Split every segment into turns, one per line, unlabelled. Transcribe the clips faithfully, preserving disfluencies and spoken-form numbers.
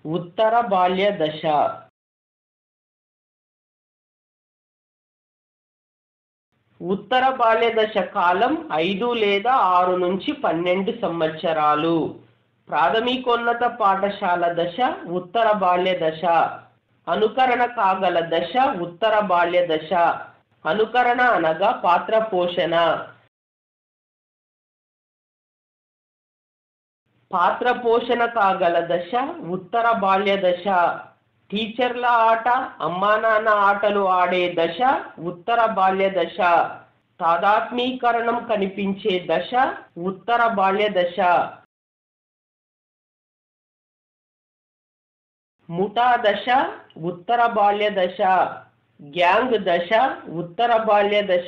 ఉత్తర బాల్య దశ. ఉత్తర బాల్య దశ కాలం ఐదు లేదా ఆరు నుంచి పన్నెండు సంవత్సరాలు. ప్రాథమికోన్నత పాఠశాల దశ ఉత్తర బాల్య దశ. అనుకరణ కాగల దశ ఉత్తర బాల్య దశ. అనుకరణ అనగా పాత్ర పోషణ. పాత్ర పోషణ కాగల దశ ఉత్తర బాల్య దశ. టీచర్ల ఆట, అమ్మా నాన్న ఆటలు ఆడే దశ ఉత్తర బాల్య దశ. తాదాత్మీకరణం కనిపించే దశ ఉత్తర బాల్య దశ. ముఠా దశ ఉత్తర బాల్య దశ. గ్యాంగ్ దశ ఉత్తర బాల్య దశ.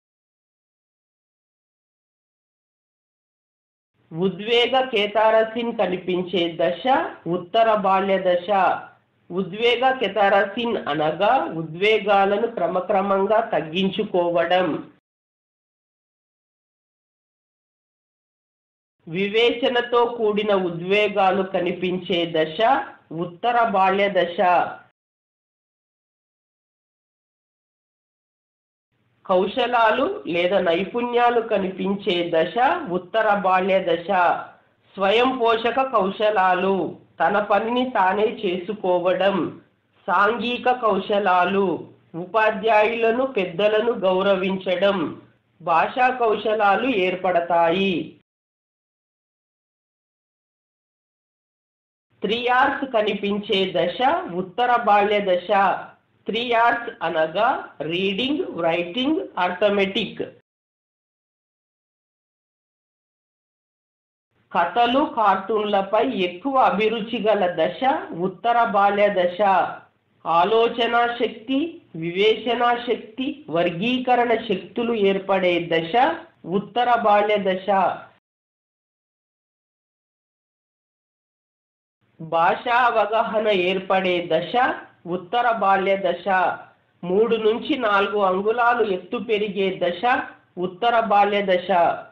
ఉద్వేగ కేతారసిన్ కనిపించే దశ ఉత్తర బాల్య దశ. ఉద్వేగ కేతారసిన్ అనగా ఉద్వేగాలను క్రమక్రమంగా తగ్గించుకోవడం. వివేచనతో కూడిన ఉద్వేగాలు కనిపించే దశ ఉత్తర బాల్య దశ. కౌశలాలు లేదా నైపుణ్యాలు కనిపించే దశ ఉత్తర బాల్య దశ. స్వయం పోషక కౌశలాలు, తన పనిని తానే చేసుకోవడం. సాంఘిక కౌశలాలు, ఉపాధ్యాయులను పెద్దలను గౌరవించడం. భాషా కౌశలాలు ఏర్పడతాయి. త్రీ ఆర్స్ కనిపించే దశ ఉత్తర బాల్య దశ. త్రీ ఆర్స్ అనగా రీడింగ్, రైటింగ్, అర్థమెటిక్. కథలు, కార్టూన్లపై ఎక్కువ అభిరుచి గల దశ ఉత్తర బాల్య దశ. ఆలోచనా శక్తి, వివేచనా శక్తి, వర్గీకరణ శక్తులు ఏర్పడే దశ ఉత్తర బాల్య దశ. భాషా అవగాహన ఏర్పడే దశ ఉత్తర బాల్య దశ. మూడు నుంచి నాలుగు అంగుళాలు ఎత్తు పెరిగే దశ ఉత్తర బాల్య దశ.